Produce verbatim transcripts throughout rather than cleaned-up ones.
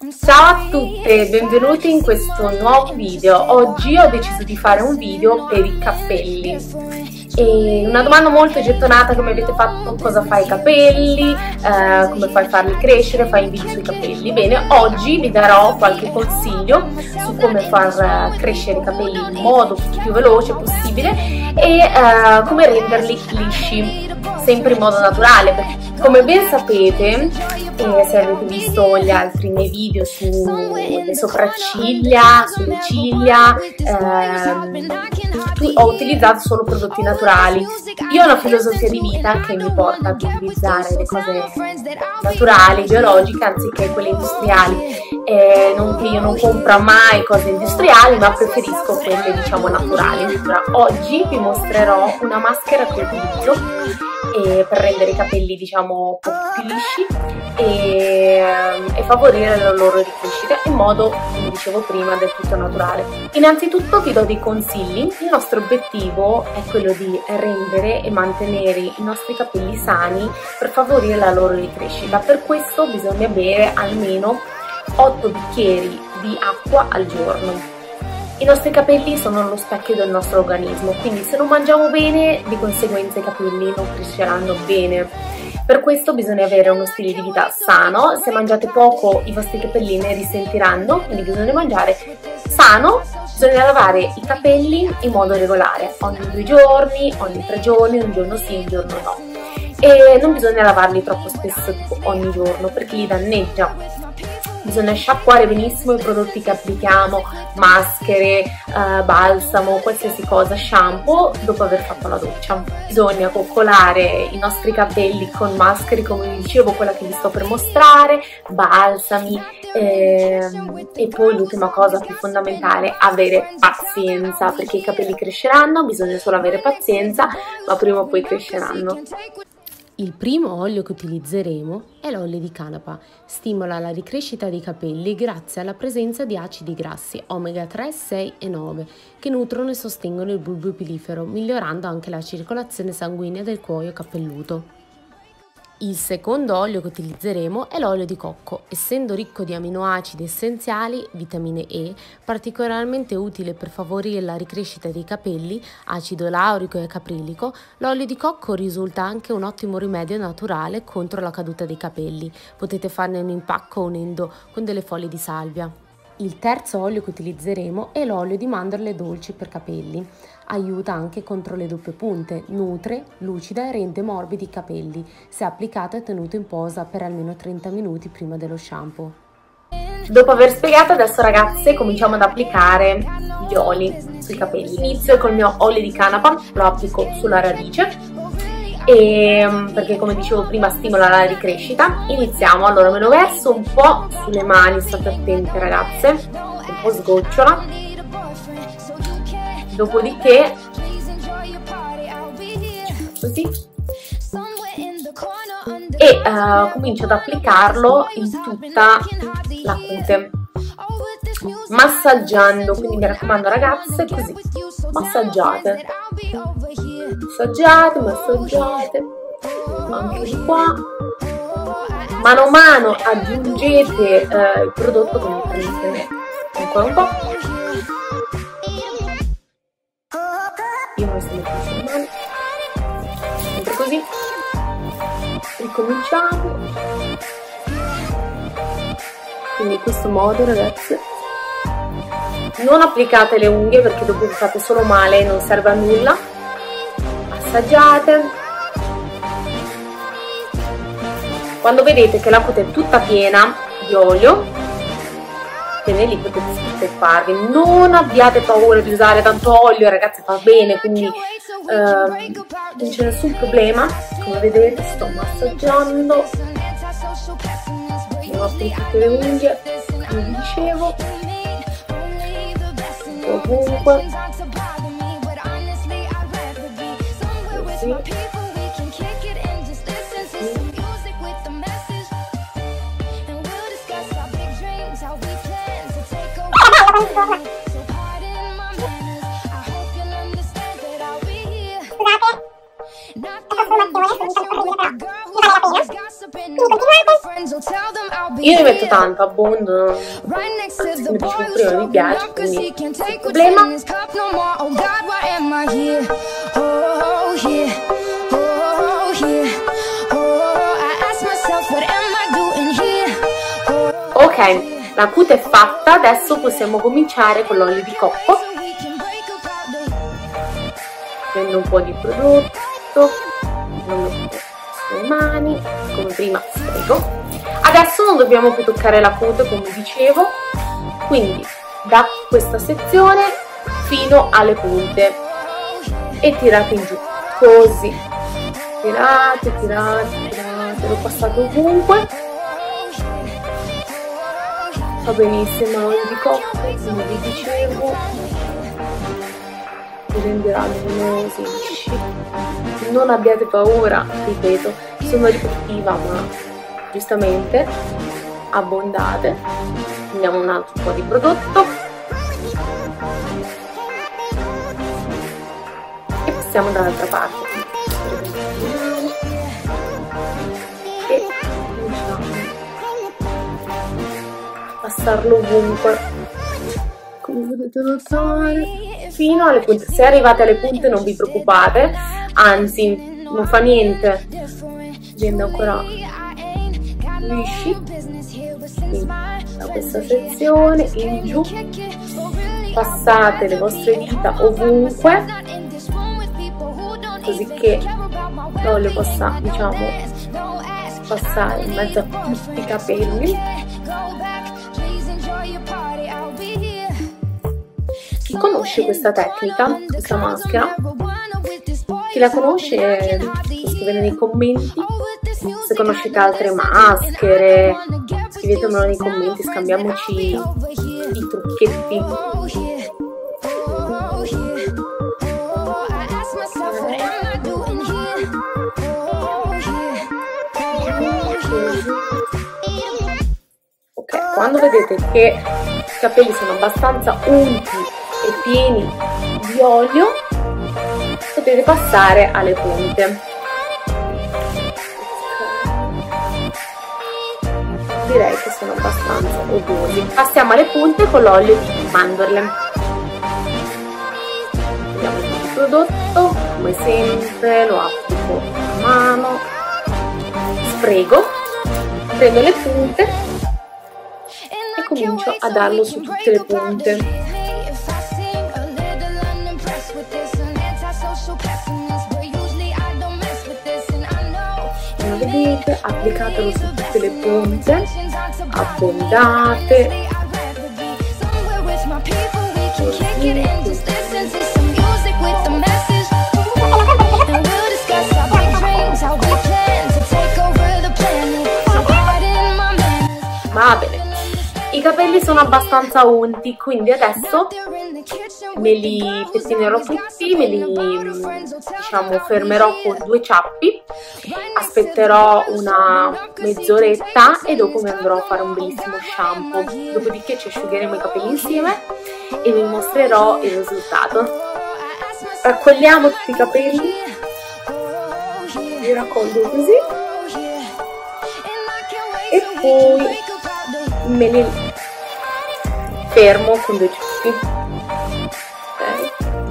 Ciao a tutte, benvenuti in questo nuovo video. Oggi ho deciso di fare un video per i capelli. E una domanda molto gettonata che mi avete fatto: cosa fai ai capelli, eh, come fai a farli crescere, fai un video sui capelli. Bene, oggi vi darò qualche consiglio su come far crescere i capelli in modo più veloce possibile e eh, come renderli lisci, sempre in modo naturale, perché come ben sapete, e se avete visto gli altri miei video sulle sopracciglia, sulle ciglia, ehm, ho utilizzato solo prodotti naturali. Io ho una filosofia di vita che mi porta ad utilizzare le cose naturali, biologiche, anziché quelle industriali. Eh, non che io non compro mai cose industriali, ma preferisco quelle, diciamo, naturali. Allora, oggi vi mostrerò una maschera che utilizzo e per rendere i capelli, diciamo, un po' più lisci e, e favorire la loro ricrescita in modo, come dicevo prima, del tutto naturale. Innanzitutto vi do dei consigli. Il nostro obiettivo è quello di rendere e mantenere i nostri capelli sani per favorire la loro ricrescita. Per questo bisogna bere almeno otto bicchieri di acqua al giorno. I nostri capelli sono lo specchio del nostro organismo, quindi se non mangiamo bene, di conseguenza i capelli non cresceranno bene. Per questo bisogna avere uno stile di vita sano. Se mangiate poco, i vostri capelli ne risentiranno, quindi bisogna mangiare sano. Bisogna lavare i capelli in modo regolare, ogni due giorni, ogni tre giorni, un giorno sì, un giorno no. E non bisogna lavarli troppo spesso, tipo ogni giorno, perché li danneggia. Bisogna sciacquare benissimo i prodotti che applichiamo, maschere, eh, balsamo, qualsiasi cosa, shampoo, dopo aver fatto la doccia. Bisogna coccolare i nostri capelli con maschere, come vi dicevo, quella che vi sto per mostrare, balsami, ehm, e poi l'ultima cosa più fondamentale, avere pazienza, perché i capelli cresceranno, bisogna solo avere pazienza, ma prima o poi cresceranno. Il primo olio che utilizzeremo è l'olio di canapa. Stimola la ricrescita dei capelli grazie alla presenza di acidi grassi omega tre, sei e nove che nutrono e sostengono il bulbo pilifero, migliorando anche la circolazione sanguigna del cuoio capelluto. Il secondo olio che utilizzeremo è l'olio di cocco. Essendo ricco di aminoacidi essenziali, vitamine E, particolarmente utile per favorire la ricrescita dei capelli, acido laurico e caprilico, l'olio di cocco risulta anche un ottimo rimedio naturale contro la caduta dei capelli. Potete farne un impacco unendo con delle foglie di salvia. Il terzo olio che utilizzeremo è l'olio di mandorle dolci per capelli. Aiuta anche contro le doppie punte, nutre, lucida e rende morbidi i capelli, se applicato e tenuto in posa per almeno trenta minuti prima dello shampoo. Dopo aver spiegato, adesso ragazze cominciamo ad applicare gli oli sui capelli. Inizio col mio olio di canapa, lo applico sulla radice. E, perché come dicevo prima stimola la ricrescita. Iniziamo, allora me lo verso un po' sulle mani, state attente ragazze, un po' sgocciola, dopodiché così e uh, comincio ad applicarlo in tutta la cute, massaggiando, quindi mi raccomando ragazze, così, massaggiate, massaggiate, massaggiate, anche di qua, mano a mano aggiungete eh, il prodotto che mi prendete, ancora un po', io non sto mettendo le mani, sempre così, ricominciamo, quindi in questo modo ragazze. Non applicate le unghie perché dopo vi fate solo male e non serve a nulla. Assaggiate. Quando vedete che la cute è tutta piena di olio, bene, lì potete sperfarvi. Non abbiate paura di usare tanto olio, ragazzi, va bene, quindi ehm, non c'è nessun problema. Come vedete sto massaggiando, non applicate le unghie, come vi dicevo, ovunque, così. Io ne metto tanto, abbondo, anzi come dicevo prima mi piace, quindi non c'è problema. Ok, la cute è fatta, adesso possiamo cominciare con l'olio di cocco. Prendo un po' di prodotto, lo metto sulle mani, come prima sfrego. Adesso non dobbiamo più toccare la cute, come dicevo, quindi da questa sezione fino alle punte e tirate in giù, così, tirate, tirate, tirate, l'ho passato ovunque. Va benissimo l'olio di cocco, come vi dicevo, vi renderà luminosi, lisci. Non abbiate paura, ripeto, sono ripetitiva, ma giustamente abbondate. Prendiamo un altro po' di prodotto e passiamo dall'altra parte e cominciamo a passarlo ovunque, come potete notare, fino alle punte. Se arrivate alle punte non vi preoccupate, anzi non fa niente, rende ancora lisci. Quindi da questa sezione in giù passate le vostre dita ovunque, così che l'olio possa, diciamo, passare in mezzo a tutti i capelli. Chi conosce questa tecnica, questa maschera? Chi la conosce può scrivere nei commenti. Se conoscete altre maschere, scrivetemelo nei commenti, scambiamoci i trucchetti. Ok, quando vedete che i capelli sono abbastanza unti e pieni di olio, potete passare alle punte. Direi che sono abbastanza odiosi. Passiamo alle punte con l'olio di mandorle. Prendiamo il prodotto, come sempre lo applico a mano, sfrego, prendo le punte e comincio a darlo su tutte le punte. Come vedete, applicatelo su tutte le punte, abbondate, va bene. I capelli sono abbastanza unti, quindi adesso me li pettinerò tutti, me li, diciamo, fermerò con due ciappi, aspetterò una mezz'oretta e dopo mi andrò a fare un bellissimo shampoo. Dopodiché ci asciugheremo i capelli insieme e vi mostrerò il risultato. Raccogliamo tutti i capelli, li raccolgo così e poi me li fermo con due ciappi. Ok.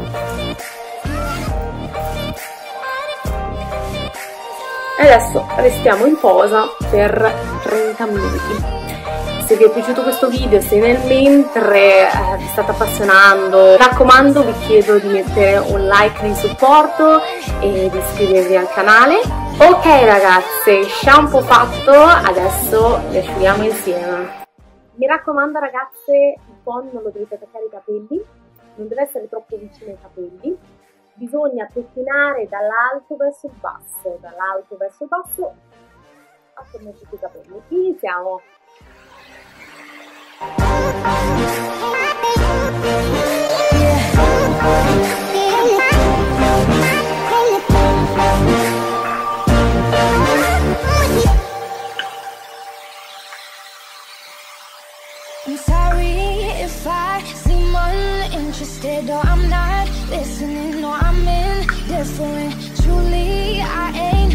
Adesso restiamo in posa per trenta minuti. Se vi è piaciuto questo video, se nel mentre eh, vi state appassionando, mi raccomando, vi chiedo di mettere un like di supporto e di iscrivervi al canale. Ok ragazze, shampoo fatto, adesso li asciughiamo insieme. Mi raccomando ragazze, il phon non lo dovete attaccare ai capelli, non deve essere troppo vicino ai capelli, bisogna pettinare dall'alto verso il basso, dall'alto verso il basso, attorno a tutti i capelli. Iniziamo! I'm sorry if I seem uninterested or I'm not listening or I'm indifferent. Truly, I ain't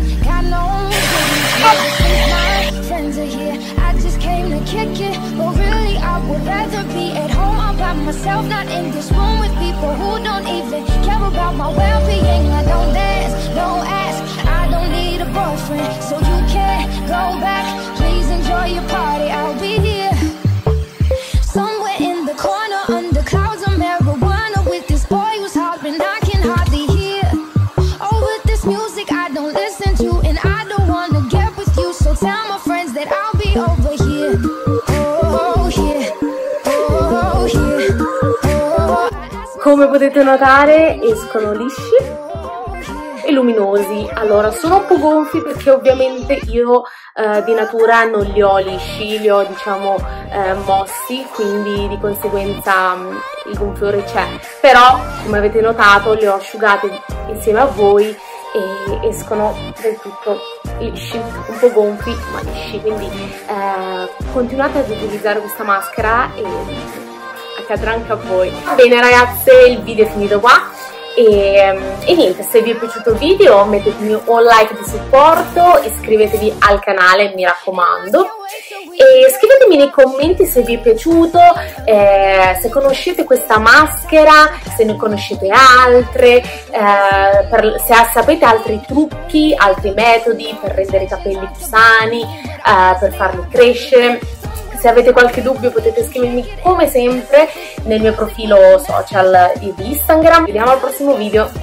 by myself, not in this room with people who don't even care about my well-being. I don't dance, don't ask, I don't need a boyfriend, so you can't go back. Please enjoy your party, I'll be here somewhere in the corner under clouds of marijuana with this boy who's hollering I can hardly hear. Oh, with this music I don't listen to, and I don't wanna get with you, so tell my friends that I'll be over here. Oh, here, oh, here, oh. Come potete notare escono lisci e luminosi. Allora, sono un po' gonfi perché ovviamente io eh, di natura non li ho lisci, li ho diciamo eh, mossi, quindi di conseguenza mh, il gonfiore c'è, però come avete notato li ho asciugati insieme a voi e escono del tutto lisci, un po' gonfi ma lisci, quindi eh, continuate ad utilizzare questa maschera e accadrà anche a voi. Bene ragazze, il video è finito qua. E, e niente, se vi è piaciuto il video mettetemi un like di supporto, iscrivetevi al canale, mi raccomando, e scrivetemi nei commenti se vi è piaciuto, eh, se conoscete questa maschera, se ne conoscete altre, eh, per, se sapete altri trucchi, altri metodi per rendere i capelli più sani, eh, per farli crescere. Se avete qualche dubbio potete scrivermi come sempre nel mio profilo social di Instagram. Vediamo al prossimo video.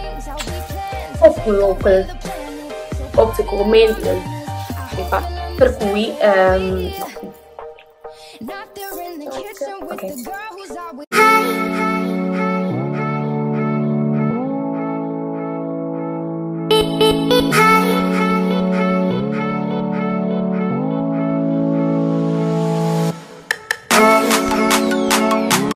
Oppure quel commenti. Per cui ehm, no. Ok.